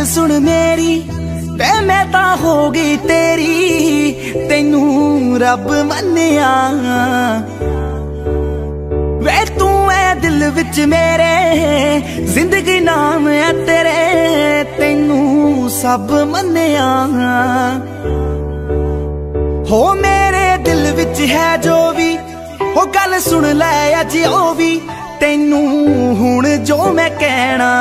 गल सुन मेरी वे मैं ता हो गई तेरी, तेनू रब मन्निया वे तू है दिल विच मेरे, जिंदगी नाम है तेरे, तेनू सब मन्निया। हो मेरे दिल विच है जो भी, हो गल सुन लै अज ओ भी, तेनू हुण जो मैं कहना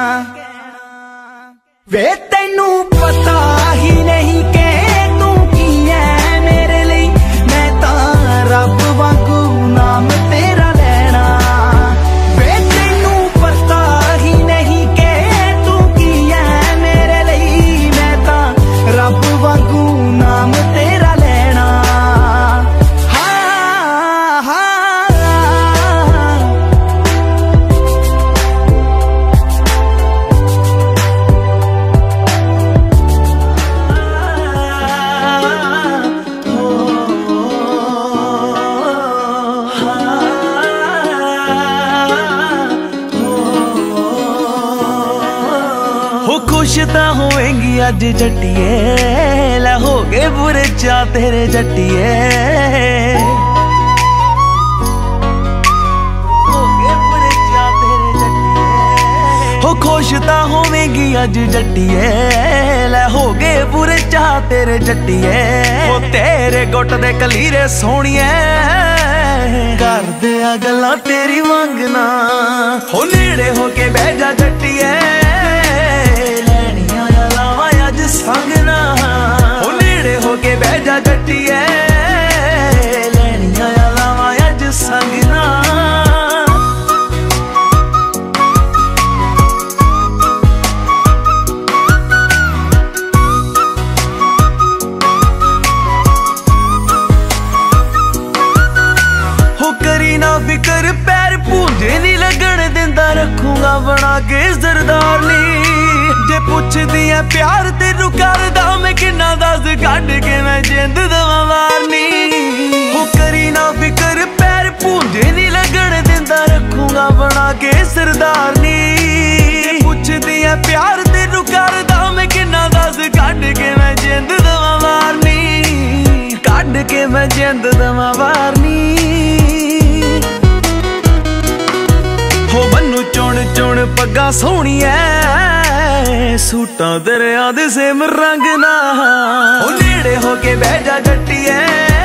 वे तेनू पता ही नहीं के तू की है मेरे लिए, मैं तां रब वांगू नाम तेरा लेना। वे तेनू पता ही नहीं के तू की है मेरे लिए, मैं तां रब वांगू नाम तेरा लेना। हाँ हाँ खुश तां होएंगी अज जट्टिए, लै हो गए बुरे चा तेरे जट्टिए, हो गए बुरे चा तेरे जट्टिए। हो खुश तां होवेंगी अज जट्टिए, लै हो गए बुरे चा तेरे जट्टिए। हो तेरे गुट दे कलीरे सोहणिए, कर दिया गल्लां तेरी मंगना, हो नेड़े हो के बह जा जट्टिए, संगना हो नेड़े हो के बह जा जट्टिए, लैनियां लावां अज संगना। हो करी ना फिकर पैर पूंजे नी लगन दिंदा, रखूंगा बना के सरदारनी। जे पुछदी है प्यार तेनू करदा मैं किन्ना दस, कढ के मैं जिंद दवां वारनी। हो करी ना फिकर पैर पूंजे नी लगन दिंदा, रखूंगा बना के सरदारनी। जे पुछदी है प्यार तेनू करदा मैं किन्ना दस, कढ के मैं जिंद दवां वारनी, कढ के मैं जिंद दवां वारनी। हो मन्नू चुन चुन पग्गा सोहणिया, सूटां दरिया दे सेम रंग ना, हो नेड़े हो के बह जा जट्टिए।